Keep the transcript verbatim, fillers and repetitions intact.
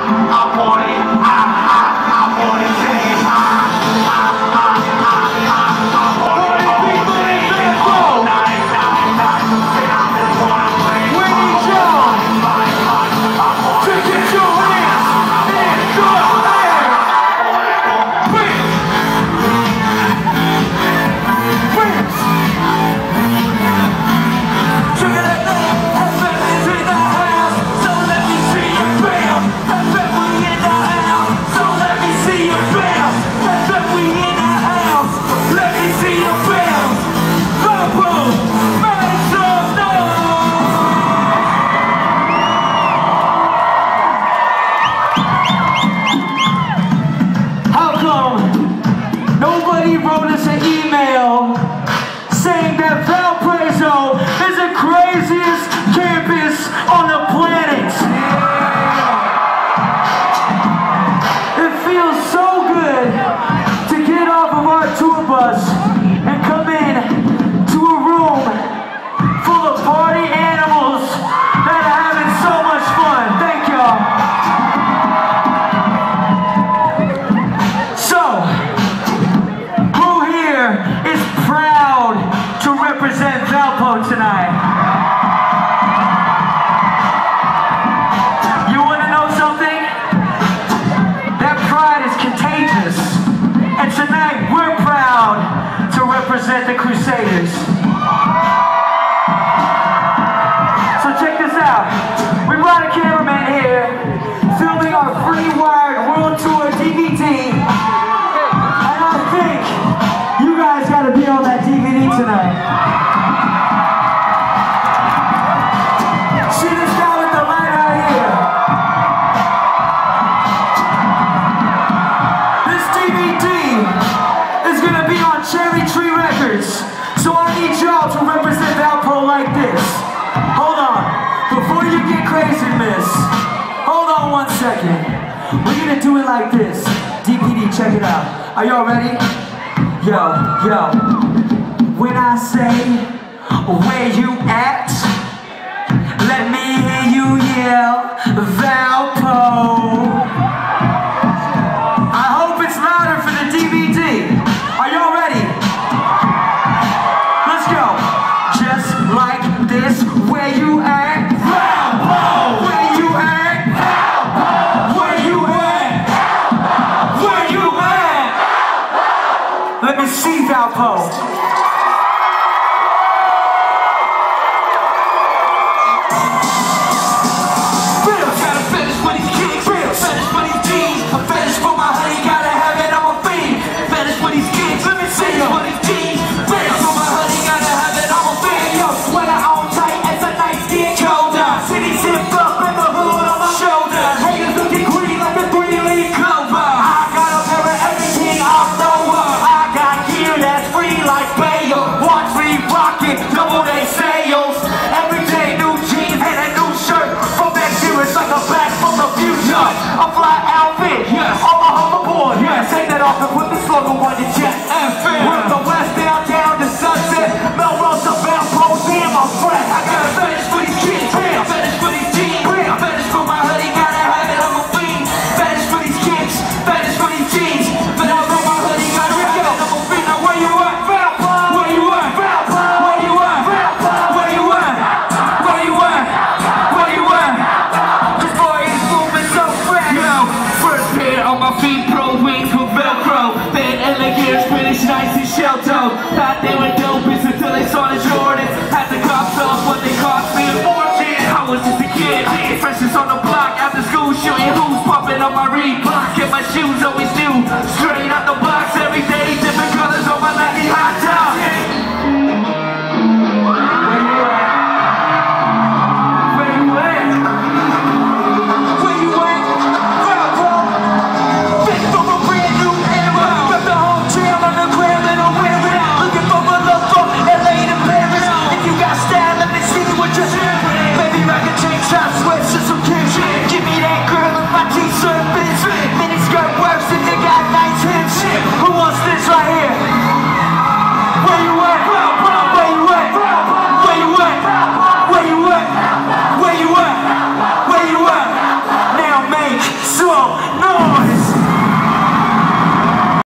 Represent the Crusaders. So check this out. We brought a cameraman here filming our Free Wired World Tour D V D. And I think you guys gotta be on that D V D tonight. See this guy with the light out here? This D V D is gonna be on Cherry Tree Records. So I need y'all to represent Valpo like this. Hold on. Before you get crazy, miss. Hold on one second. We're gonna do it like this. D P D, check it out. Are y'all ready? Yo, yo. When I say, where you at? Let me hear you yell, Valpo. I hope it's louder for the D V D. Are y'all ready? Let's go. Just like this. Where you at? Valpo. Where you at? Valpo. Where you at? Where you at? Let me see Valpo. Thought they were dopest until they saw the Jordans. Had the cops off when they cost me a fortune. I was just a kid, freshest on the block. After school shooting hoops, popping on my Reebok. Get my shoes always new, straight out the box. Every day, different colors on my Nike hot top. Who wants this right here? Where you So, no